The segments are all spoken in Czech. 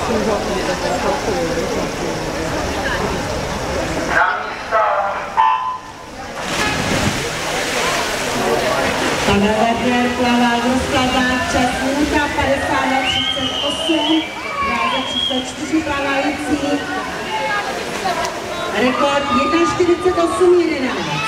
Pavel Werner plavá v rozkladách čas minuta 52:38, váze číslo 4 plavající, rekord 1:48:11.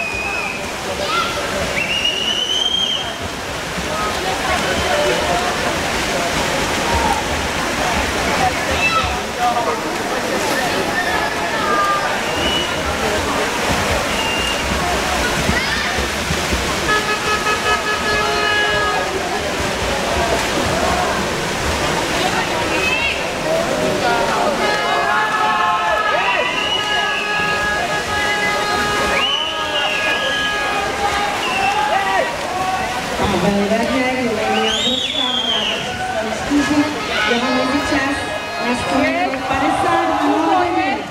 Pavel Werner, Jelenia Bruská, váze číslo 4, jeho mezičas na 1:52 minut.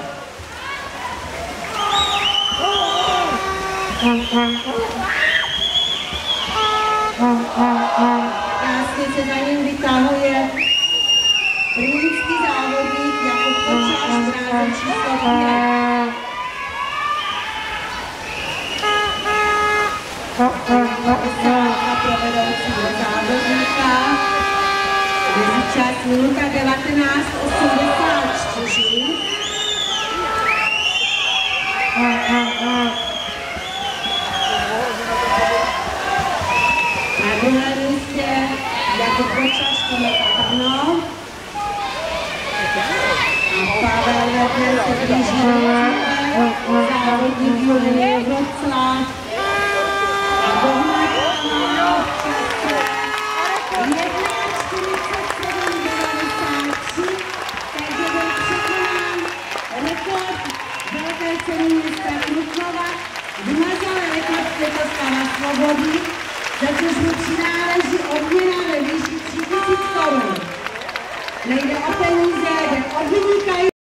Krásně se za ním vytahuje rumuňský závodník Jakub Kočář, váze číslo 5. Pro vedoucího závodníka, mezičas minuta 19:84. Na druhém místě Jakub Kočář, Kometa Brno. A Pavel Werner se blíží závodník Jelenia Wroclaw. Ceny města Krupnova vymazal rekord Světoslava Svobody, za což mu přináleží odměna ve výši 3000 korun. Nejde o peníze, jde o vyníkající